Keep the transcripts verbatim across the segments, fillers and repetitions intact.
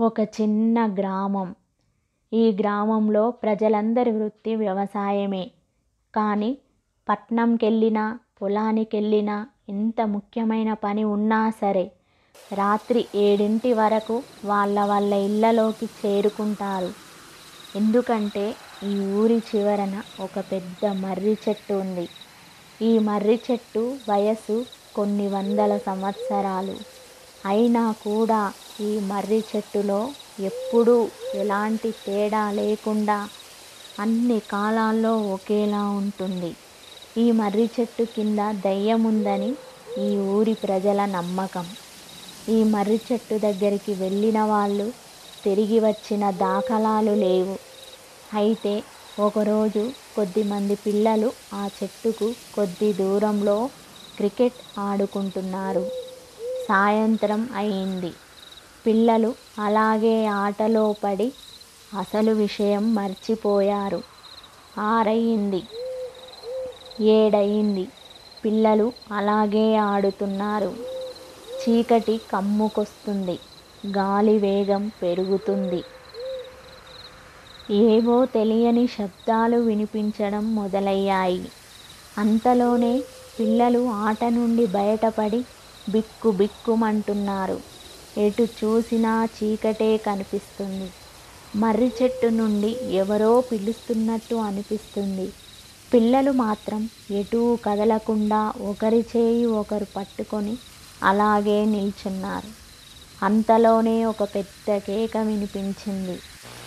ఒక చిన్న గ్రామం. ఈ గ్రామంలో ప్రజలందరి వృత్తి వ్యవసాయమే. కానీ పట్నంకెళ్ళినా పొలానికెళ్ళినా ఎంత ముఖ్యమైన పని ఉన్నా సరే రాత్రి ఏడింటి వరకు వాళ్ళ వాళ్ళ ఇళ్ళలోకి చేరుకుంటారు. ఎందుకంటే ఈ ఊరి చివరన ఒక పెద్ద మర్రి చెట్టు ఉంది. ఈ మర్రి చెట్టు వయసు కొన్ని వందల సంవత్సరాలు. అయినా కూడా ఈ మర్రి చెట్టులో ఎప్పుడూ ఎలాంటి తేడా లేకుండా అన్ని కాలాల్లో ఒకేలా ఉంటుంది. ఈ మర్రి చెట్టు కింద దయ్యం ఉందని ఈ ఊరి ప్రజల నమ్మకం. ఈ మర్రి చెట్టు దగ్గరికి వెళ్ళిన వాళ్ళు తిరిగి వచ్చిన దాఖలాలు లేవు. అయితే ఒకరోజు కొద్దిమంది పిల్లలు ఆ చెట్టుకు కొద్ది దూరంలో క్రికెట్ ఆడుకుంటున్నారు. సాయంత్రం అయింది. పిల్లలు అలాగే ఆటలో పడి అసలు విషయం మర్చిపోయారు. ఆరయింది, ఏడయింది. పిల్లలు అలాగే ఆడుతున్నారు. చీకటి కమ్ముకొస్తుంది. గాలి వేగం పెరుగుతుంది. ఏవో తెలియని శబ్దాలు వినిపించడం మొదలయ్యాయి. అంతలోనే పిల్లలు ఆట నుండి బయటపడి బిక్కు బిక్కుమంటున్నారు. ఎటు చూసినా చీకటే కనిపిస్తుంది. మర్రి చెట్టు నుండి ఎవరో పిలుస్తున్నట్టు అనిపిస్తుంది. పిల్లలు మాత్రం ఎటూ కదలకుండా ఒకరి చేయి ఒకరు పట్టుకొని అలాగే నిల్చున్నారు. అంతలోనే ఒక పెద్ద కేక వినిపించింది.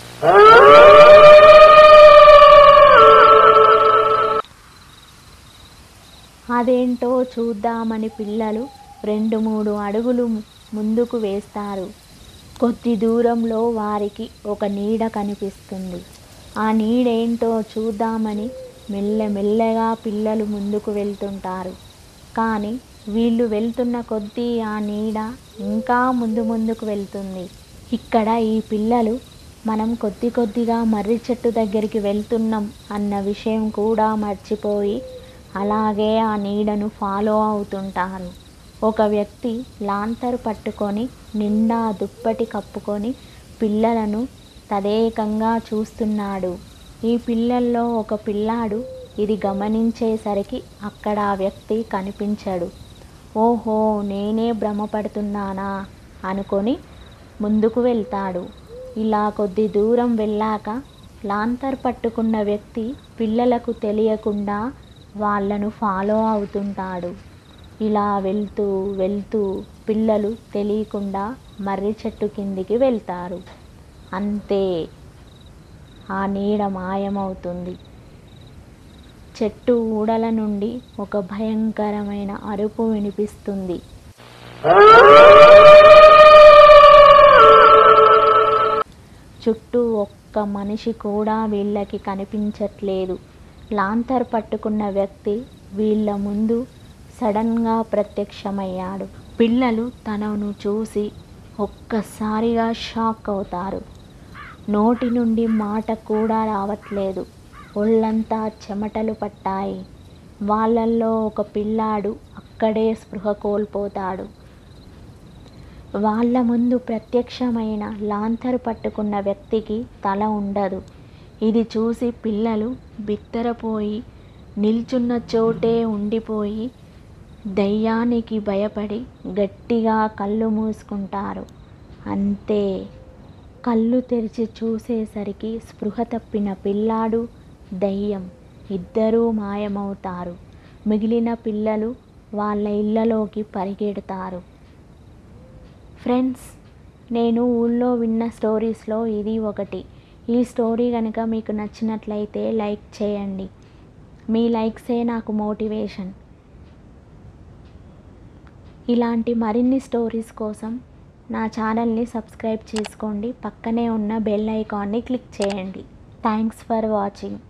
అదేంటో చూద్దామని పిల్లలు రెండు మూడు అడుగులు ముందుకు వేస్తారు. కొద్ది దూరంలో వారికి ఒక నీడ కనిపిస్తుంది. ఆ నీడేంటో చూద్దామని మెల్లమెల్లగా పిల్లలు ముందుకు వెళ్తుంటారు. కానీ వీళ్ళు వెళ్తున్న కొద్దీ ఆ నీడ ఇంకా ముందు ముందుకు వెళ్తుంది. ఇక్కడ ఈ పిల్లలు మనం కొద్ది కొద్దిగా మర్రి చెట్టు దగ్గరికి వెళ్తున్నాం అన్న విషయం కూడా మర్చిపోయి అలాగే ఆ నీడను ఫాలో అవుతుంటారు. ఒక వ్యక్తి లాంతరు పట్టుకొని నిండా దుప్పటి కప్పుకొని పిల్లలను తదేకంగా చూస్తున్నాడు. ఈ పిల్లల్లో ఒక పిల్లాడు ఇది గమనించేసరికి అక్కడ ఆ వ్యక్తి కనిపించడు. ఓహో, నేనే భ్రమపడుతున్నానా అనుకొని ముందుకు వెళ్తాడు. ఇలా కొద్ది దూరం వెళ్ళాక లాంతర్ పట్టుకున్న వ్యక్తి పిల్లలకు తెలియకుండా వాళ్ళను ఫాలో అవుతుంటాడు. ఇలా వెళ్తూ వెళ్తూ పిల్లలు తెలియకుండా మర్రి చెట్టు కిందికి వెళ్తారు. అంతే, ఆ నీడ మాయమవుతుంది. చెట్టు ఊడల నుండి ఒక భయంకరమైన అరుపు వినిపిస్తుంది. చుట్టూ ఒక్క మనిషి కూడా వీళ్ళకి కనిపించట్లేదు. లాంతర్ పట్టుకున్న వ్యక్తి వీళ్ళ ముందు సడన్గా ప్రత్యక్షమయ్యాడు. పిల్లలు తనను చూసి ఒక్కసారిగా షాక్ అవుతారు. నోటి నుండి మాట కూడా రావట్లేదు. ఒళ్ళంతా చెమటలు పట్టాయి. వాళ్ళల్లో ఒక పిల్లాడు అక్కడే స్పృహ కోల్పోతాడు. వాళ్ళ ముందు ప్రత్యక్షమైన లాంతరు పట్టుకున్న వ్యక్తికి తల ఉండదు. ఇది చూసి పిల్లలు బిత్తరపోయి నిల్చున్న చోటే ఉండిపోయి దయ్యానికి భయపడి గట్టిగా కళ్ళు మూసుకుంటారు. అంతే, కళ్ళు తెరిచి చూసేసరికి స్పృహ తప్పిన పిల్లాడు, దయ్యం ఇద్దరూ మాయమవుతారు. మిగిలిన పిల్లలు వాళ్ళ ఇళ్ళలోకి పరిగెడతారు. ఫ్రెండ్స్, నేను ఊళ్ళో విన్న స్టోరీస్లో ఇది ఒకటి. ఈ స్టోరీ కనుక మీకు నచ్చినట్లయితే లైక్ చేయండి. మీ లైక్సే నాకు మోటివేషన్. ఇలాంటి మరిన్ని స్టోరీస్ కోసం నా ఛానల్ని సబ్స్క్రైబ్ చేసుకోండి. పక్కనే ఉన్న బెల్ ఐకాన్ని క్లిక్ చేయండి. Thanks for watching.